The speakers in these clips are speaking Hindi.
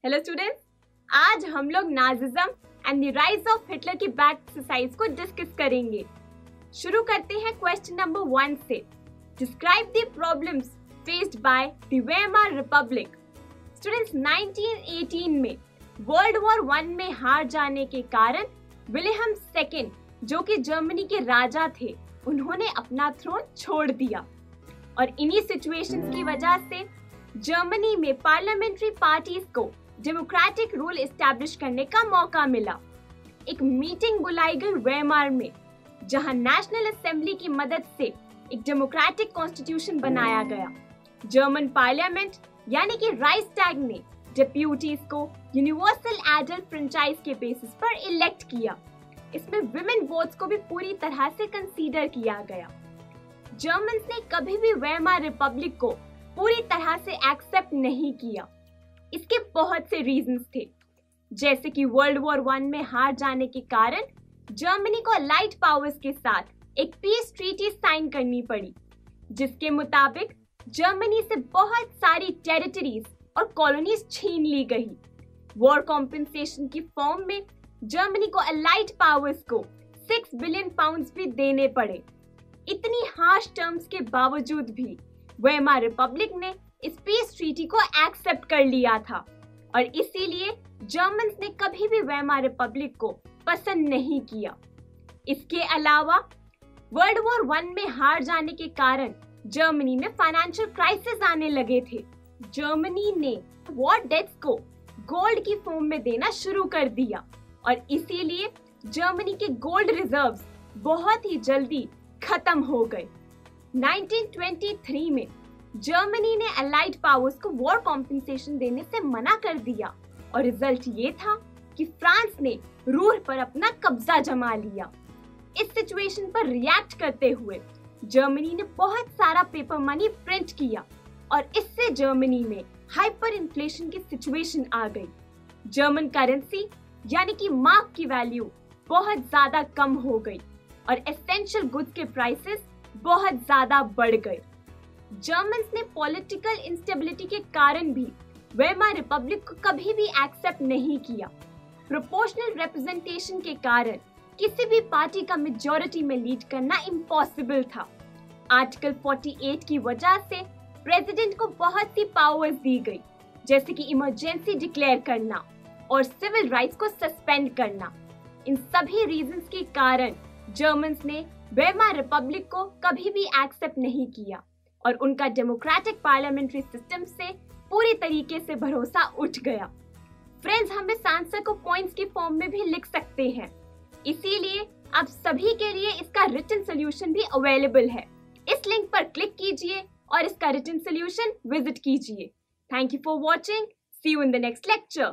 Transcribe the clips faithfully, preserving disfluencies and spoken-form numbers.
हेलो स्टूडेंट्स, आज हम लोग Nazism and the rise of Hitler की बैक एक्सरसाइज को डिस्कस करेंगे। शुरू करते हैं क्वेश्चन नंबर वन से। Describe the problems faced by the Weimar Republic. Students, nineteen eighteen में वर्ल्ड वॉर वन में हार जाने के कारण विलियम सेकेंड, जो कि जर्मनी के राजा थे, उन्होंने अपना थ्रोन छोड़ दिया और इन्हीं सिचुएशंस की वजह से जर्मनी में पार्लियामेंट्री पार्टीज को डेमोक्रेटिक रूल एस्टैब्लिश करने का मौका मिला। एक मीटिंग बुलाई गई वेइमार में, जहां नेशनल असेंबली की मदद से एक डेमोक्रेटिक कॉन्स्टिट्यूशन बनाया गया। जर्मन पार्लियामेंट यानी कि राइक्सटैग ने डेप्यूटीज को यूनिवर्सल एडल्ट फ्रेंचाइज के बेसिस पर इलेक्ट किया। इसमें विमेन वोट्स को भी पूरी तरह से कंसीडर किया गया। जर्मन्स ने कभी भी वेइमार रिपब्लिक को पूरी तरह से एक्सेप्ट नहीं किया। इसके बहुत से रीजंस थे, जैसे कि वर्ल्ड वॉर वन में हार जाने के कारण जर्मनी को अलाइड पावर्स के साथ एक पीस ट्रीटी साइन करनी पड़ी, जिसके मुताबिक जर्मनी से बहुत सारी टेरिटरीज और कॉलोनीज छीन ली गई। वॉर कॉम्पेंसेशन की फॉर्म में जर्मनी को अलाइड पावर्स को सिक्स बिलियन पाउंड्स भी देने पड़े। इतनी हार्श टर्म्स के बावजूद भी वेइमार रिपब्लिक ने इस पीस ट्रीटी को एक्सेप्ट कर लिया था और इसीलिए जर्मन्स ने कभी भी वेइमार रिपब्लिक को पसंद नहीं किया। इसके अलावा वर्ल्ड वॉर वन में हार जाने के कारण जर्मनी में फाइनेंशियल क्राइसिस आने लगे थे। जर्मनी ने वॉर डेट्स को गोल्ड की फॉर्म में देना शुरू कर दिया और इसीलिए जर्मनी के गोल्ड रिजर्व्स बहुत ही जल्दी खत्म हो गए। नाइनटीन ट्वेंटी थ्री में जर्मनी ने अलाइड पावर्स को वॉर कॉम्पेंसेशन देने से मना कर दिया और रिजल्ट ये था कि फ्रांस ने रूर पर अपना कब्जा जमा लिया। इस सिचुएशन पर रिएक्ट करते हुए जर्मनी ने बहुत सारा पेपर मनी प्रिंट किया और इससे जर्मनी में हाइपर इन्फ्लेशन की सिचुएशन आ गई। जर्मन करेंसी यानी कि मार्क की वैल्यू बहुत ज्यादा कम हो गई और एसेंशियल गुड्स के प्राइसेस बहुत ज्यादा बढ़ गए। जर्मन्स ने पॉलिटिकल इंस्टेबिलिटी के कारण भी वेइमार रिपब्लिक को कभी भी एक्सेप्ट नहीं किया। प्रोपोर्शनल रिप्रेजेंटेशन के कारण किसी भी पार्टी का मेजॉरिटी में लीड करना इम्पॉसिबल था। आर्टिकल अड़तालीस की वजह से प्रेसिडेंट को बहुत सी पावर्स दी गई, जैसे कि इमरजेंसी डिक्लेयर करना और सिविल राइट्स को सस्पेंड करना। इन सभी रीजंस के कारण जर्मन्स ने वेइमार रिपब्लिक को कभी भी एक्सेप्ट नहीं किया और उनका डेमोक्रेटिक पार्लियामेंट्री सिस्टम से पूरी तरीके से भरोसा उठ गया। फ्रेंड्स, हम इस आंसर को पॉइंट्स की फॉर्म में भी लिख सकते हैं, इसीलिए आप सभी के लिए इसका रिटन सोल्यूशन भी अवेलेबल है। इस लिंक पर क्लिक कीजिए और इसका रिटन सोल्यूशन विजिट कीजिए। Thank you for watching. See you in the next lecture.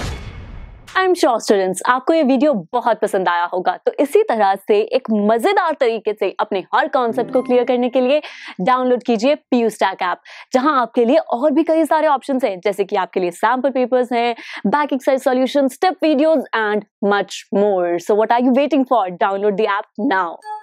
I am sure students, आपको ये वीडियो बहुत पसंद आया होगा। तो इसी तरह से एक मजेदार तरीके से अपने हर कॉन्सेप्ट को क्लियर करने के लिए डाउनलोड कीजिए पीयू स्टैक ऐप, जहां आपके लिए और भी कई सारे ऑप्शंस हैं, जैसे कि आपके लिए सैंपल पेपर्स हैं, back exercise solutions, step videos and much more. So what are you waiting for? Download the app now.